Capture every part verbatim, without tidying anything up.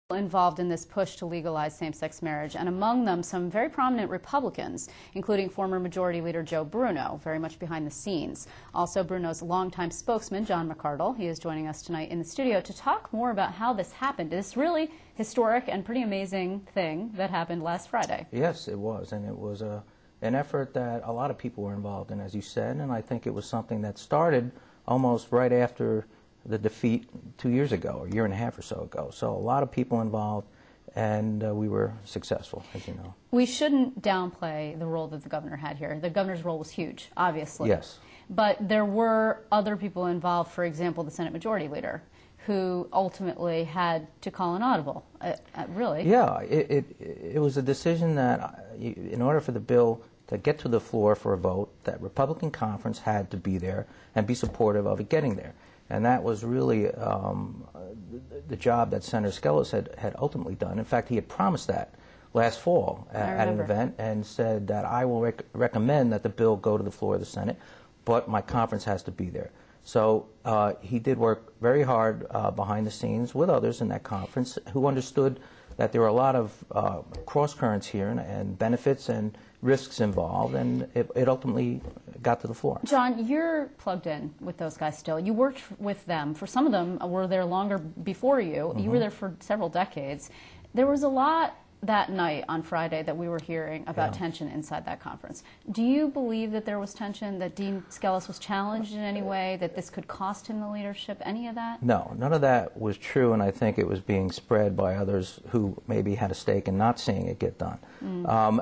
Involved in this push to legalize same-sex marriage, and among them some very prominent Republicans, including former Majority Leader Joe Bruno, very much behind the scenes. Also, Bruno's longtime spokesman, John McArdle. He is joining us tonight in the studio to talk more about how this happened. This really historic and pretty amazing thing that happened last Friday. Yes, it was, and it was a, an effort that a lot of people were involved in, as you said, and I think it was something that started almost right after the defeat two years ago, a year and a half or so ago. So a lot of people involved, and uh, we were successful, as you know. We shouldn't downplay the role that the governor had here. The governor's role was huge, obviously. Yes. But there were other people involved, for example, the Senate Majority Leader, who ultimately had to call an audible, uh, uh, really. Yeah, it, it, it was a decision that, uh, in order for the bill to get to the floor for a vote, that Republican conference had to be there and be supportive of it getting there. And that was really um, the, the job that Senator Skelos had, had ultimately done. In fact, he had promised that last fall at, at an event and said that I will rec recommend that the bill go to the floor of the Senate, but my conference has to be there. So uh, he did work very hard uh, behind the scenes with others in that conference who understood that there were a lot of uh, cross currents here and, and benefits and risks involved, and it, it ultimately got to the floor. John, you're plugged in with those guys still. You worked with them. For some of them were there longer before you. Mm-hmm. You were there for several decades. There was a lot that night on Friday that we were hearing about yeah. tension inside that conference. Do you believe that there was tension, that Dean Skelos was challenged in any way, that this could cost him the leadership, any of that? No, none of that was true, and I think it was being spread by others who maybe had a stake in not seeing it get done. Mm. Um,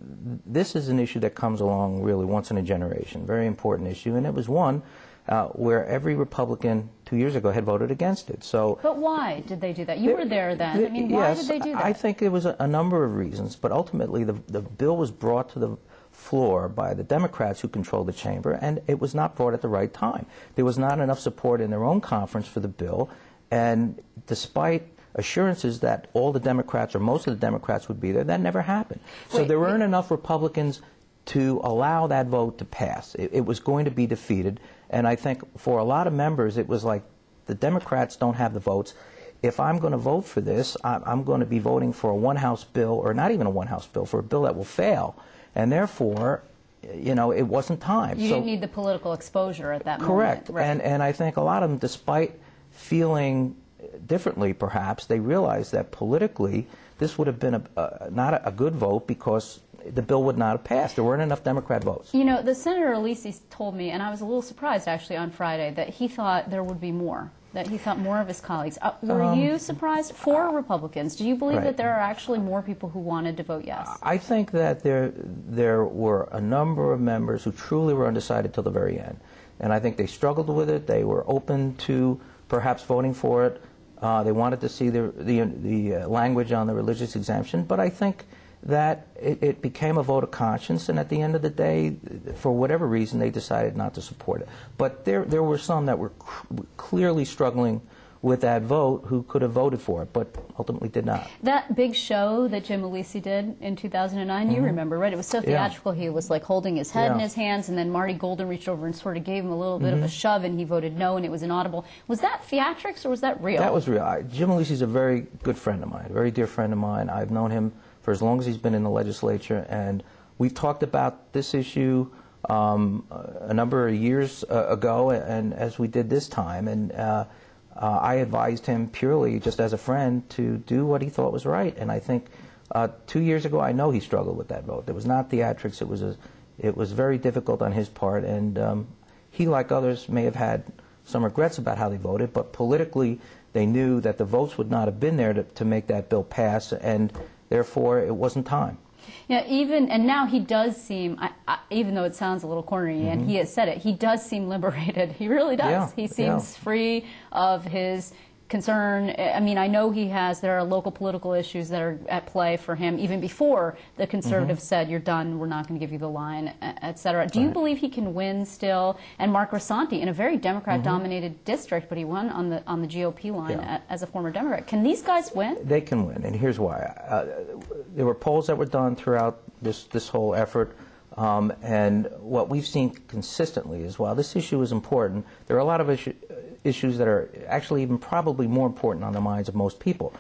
this is an issue that comes along really once in a generation, very important issue, and it was one Uh, where every Republican two years ago had voted against it. So, but why did they do that? You it, were there then. It, I mean, why yes, did they do that? I think it was a, a number of reasons, but ultimately the, the bill was brought to the floor by the Democrats who controlled the chamber, and it was not brought at the right time. There was not enough support in their own conference for the bill, and despite assurances that all the Democrats or most of the Democrats would be there, that never happened. So wait, there weren't wait. enough Republicans to allow that vote to pass. It, it was going to be defeated, and I think for a lot of members it was like the Democrats don't have the votes. If I'm going to vote for this, I'm, I'm going to be voting for a one-house bill, or not even a one-house bill, for a bill that will fail, and therefore, you know, it wasn't time. You so, didn't need the political exposure at that correct. moment. Correct, and, and I think a lot of them, despite feeling differently perhaps, they realized that politically this would have been a, a, not a, a good vote because the bill would not have passed. There weren't enough Democrat votes. You know, the Senator Alisi told me, and I was a little surprised actually on Friday, that he thought there would be more, that he thought more of his colleagues. Uh, were um, you surprised? Four Republicans. Do you believe right. that there are actually more people who wanted to vote yes? I think that there, there were a number of members who truly were undecided till the very end. And I think they struggled with it. They were open to perhaps voting for it. Uh, they wanted to see the, the, the uh, language on the religious exemption. But I think that it, it became a vote of conscience, and at the end of the day, for whatever reason, they decided not to support it. But there, there were some that were clearly struggling with that vote who could have voted for it, but ultimately did not. That big show that Jim Alisi did in two thousand nine, mm-hmm. you remember, right? It was so theatrical. Yeah. He was like holding his head yeah. in his hands, and then Marty Golden reached over and sort of gave him a little bit mm-hmm. of a shove, and he voted no, and it was inaudible. Was that theatrics, or was that real? That was real. I, Jim Alisi's a very good friend of mine, a very dear friend of mine. I've known him for as long as he's been in the legislature, and we've talked about this issue um, a number of years uh, ago, and as we did this time, and uh, uh, I advised him purely just as a friend to do what he thought was right, and I think uh, two years ago I know he struggled with that vote. It was not theatrics, it was, a, it was very difficult on his part, and um, he, like others, may have had some regrets about how they voted, but politically they knew that the votes would not have been there to, to make that bill pass, and therefore, it wasn't time. Yeah, even, and now he does seem, I, I, even though it sounds a little corny, mm-hmm. and he has said it, he does seem liberated. He really does. Yeah, he seems yeah. free of his concern. I mean, I know he has, there are local political issues that are at play for him, even before the conservatives mm-hmm. said, you're done, we're not going to give you the line, et cetera. Do right. you believe he can win still? And Mark Grisanti, in a very Democrat-dominated mm-hmm. district, but he won on the, on the G O P line yeah. as a former Democrat. Can these guys win? They can win, and here's why. Uh, there were polls that were done throughout this, this whole effort, um, and what we've seen consistently is, while this issue is important, there are a lot of issues issues that are actually even probably more important on the minds of most people.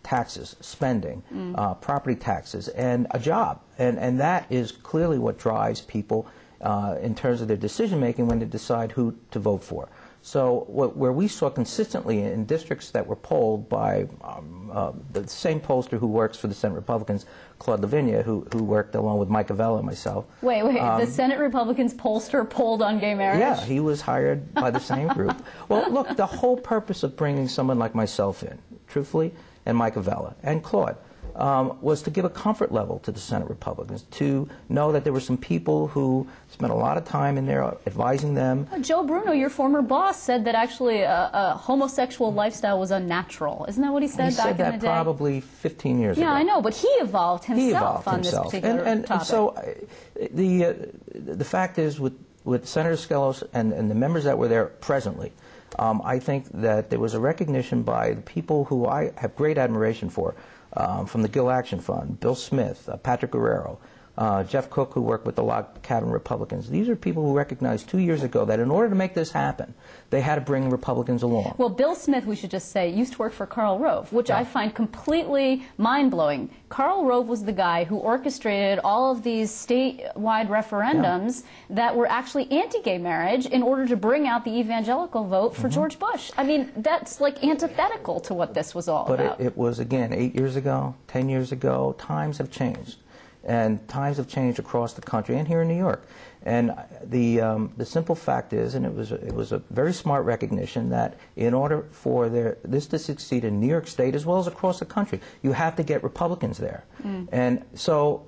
taxes, spending, mm. uh, property taxes, and a job. And, and that is clearly what drives people uh, in terms of their decision-making when they decide who to vote for. So what, where we saw consistently in districts that were polled by um, uh, the same pollster who works for the Senate Republicans, Claude Lavinia, who, who worked along with Mike Avella and myself. Wait, wait, um, the Senate Republicans pollster polled on gay marriage? Yeah, he was hired by the same group. Well, look, the whole purpose of bringing someone like myself in, truthfully, and Mike Avella and Claude, Um, was to give a comfort level to the Senate Republicans, to know that there were some people who spent a lot of time in there advising them. Joe Bruno, your former boss, said that actually a, a homosexual lifestyle was unnatural. Isn't that what he said he back said in the day? He said that probably fifteen years yeah, ago. Yeah, I know, but he evolved himself he evolved on himself. this particular and, and, topic. And so uh, the, uh, the fact is, with, with Senator Skelos and, and the members that were there presently, um, I think that there was a recognition by the people who I have great admiration for, Um, from the Gill Action Fund, Bill Smith, uh, Patrick Guerrero, uh, Jeff Cook, who worked with the Log Cabin Republicans. These are people who recognized two years ago that in order to make this happen, they had to bring Republicans along. Well, Bill Smith, we should just say, used to work for Karl Rove, which yeah. I find completely mind-blowing. Karl Rove was the guy who orchestrated all of these statewide referendums yeah. that were actually anti-gay marriage in order to bring out the evangelical vote for mm-hmm. George Bush. I mean, that's like antithetical to what this was all but about. But it, it was, again, eight years ago, ten years ago. Times have changed. And times have changed across the country and here in New York. And the, um, the simple fact is, and it was, a, it was a very smart recognition, that in order for their, this to succeed in New York State as well as across the country, you have to get Republicans there. Mm. And so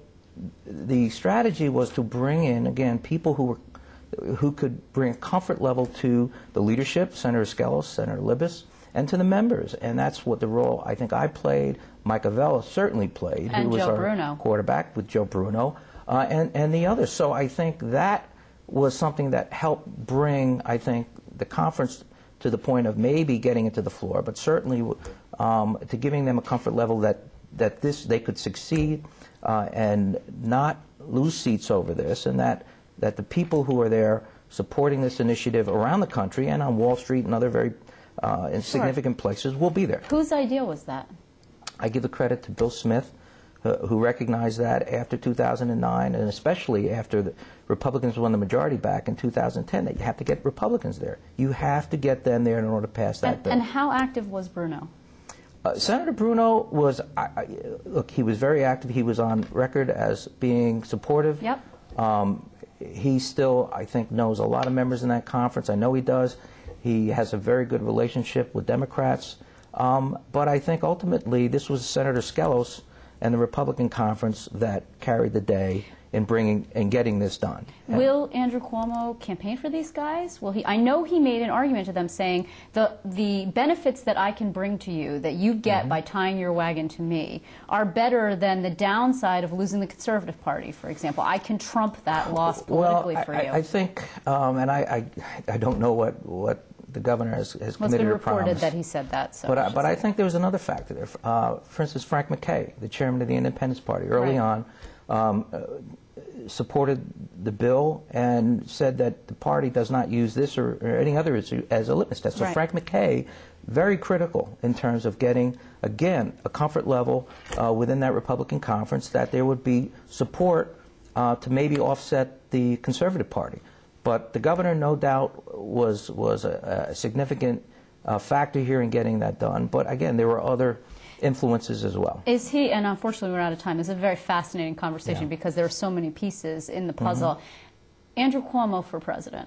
the strategy was to bring in, again, people who were who could bring comfort level to the leadership, Senator Skelos, Senator Libous, and to the members. And that's what the role I think I played, Mike Avella certainly played, and who was Joe our Bruno. quarterback with Joe Bruno, uh, and, and the others. So I think that was something that helped bring, I think, the conference to the point of maybe getting it to the floor, but certainly um, to giving them a comfort level that, that this they could succeed uh, and not lose seats over this, and that, that the people who are there supporting this initiative around the country and on Wall Street and other very uh, in sure. significant places will be there. Whose idea was that? I give the credit to Bill Smith, uh, who recognized that after two thousand nine, and especially after the Republicans won the majority back in two thousand ten, that you have to get Republicans there. You have to get them there in order to pass that and, bill. And how active was Bruno? Uh, Senator Bruno was, I, I, look, he was very active. He was on record as being supportive. Yep. Um, he still, I think, knows a lot of members in that conference. I know he does. He has a very good relationship with Democrats. Um, but I think ultimately this was Senator Skelos and the Republican conference that carried the day in bringing and getting this done. Will Andrew Cuomo campaign for these guys? Will he? I know he made an argument to them saying the the benefits that I can bring to you, that you get mm-hmm. by tying your wagon to me, are better than the downside of losing the Conservative Party, for example. I can trump that loss politically well, for I, you. I think, um, and I, I I don't know what what. the governor has, has well, committed or promised. It's been reported that he said that. So but I, but I think there was another factor there. Uh, for instance, Frank McKay, the chairman of the Independence Party, early right. on um, uh, supported the bill and said that the party does not use this or, or any other issue as a litmus test. So right. Frank McKay, very critical in terms of getting, again, a comfort level uh, within that Republican conference that there would be support uh, to maybe offset the Conservative Party. But the governor, no doubt, was was a, a significant uh, factor here in getting that done. But again, there were other influences as well. Is he, and unfortunately we're out of time, it's a very fascinating conversation yeah. because there are so many pieces in the puzzle. Mm-hmm. Andrew Cuomo for president.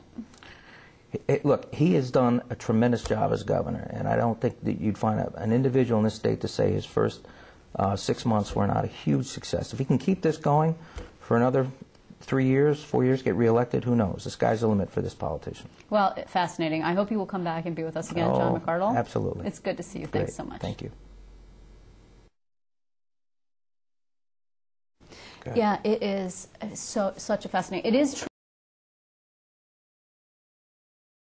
It, look, he has done a tremendous job as governor, and I don't think that you'd find a, an individual in this state to say his first uh, six months were not a huge success. If he can keep this going for another three years, four years, get reelected, who knows? The sky's the limit for this politician. Well, fascinating. I hope you will come back and be with us again, oh, John McArdle. Absolutely. It's good to see you. Great. Thanks so much. Thank you. Yeah, it is so such a fascinating. It is true.